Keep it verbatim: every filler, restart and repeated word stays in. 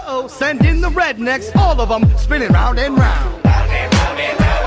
Uh-oh, send in the rednecks, all of them spinning round and round. Round and round and round.